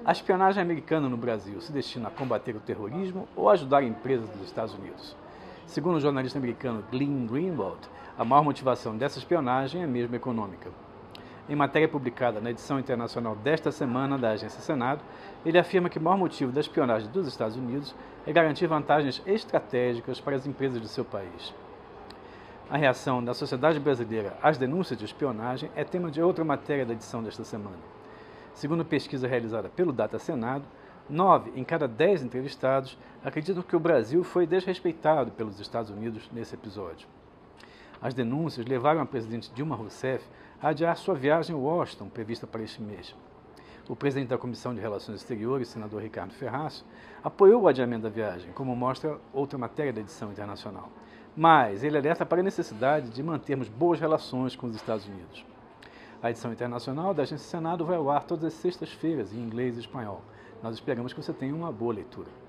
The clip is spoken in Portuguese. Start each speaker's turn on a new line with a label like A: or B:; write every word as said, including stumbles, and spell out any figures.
A: A espionagem americana no Brasil se destina a combater o terrorismo ou ajudar empresas dos Estados Unidos? Segundo o jornalista americano Glenn Greenwald, a maior motivação dessa espionagem é mesmo econômica. Em matéria publicada na edição internacional desta semana da Agência Senado, ele afirma que o maior motivo da espionagem dos Estados Unidos é garantir vantagens estratégicas para as empresas de seu país. A reação da sociedade brasileira às denúncias de espionagem é tema de outra matéria da edição desta semana. Segundo pesquisa realizada pelo Data Senado, nove em cada dez entrevistados acreditam que o Brasil foi desrespeitado pelos Estados Unidos nesse episódio. As denúncias levaram a presidente Dilma Rousseff a adiar sua viagem a Washington, prevista para este mês. O presidente da Comissão de Relações Exteriores, senador Ricardo Ferraz, apoiou o adiamento da viagem, como mostra outra matéria da edição internacional. Mas ele alerta para a necessidade de mantermos boas relações com os Estados Unidos. A edição internacional da Agência Senado vai ao ar todas as sextas-feiras, em inglês e espanhol. Nós esperamos que você tenha uma boa leitura.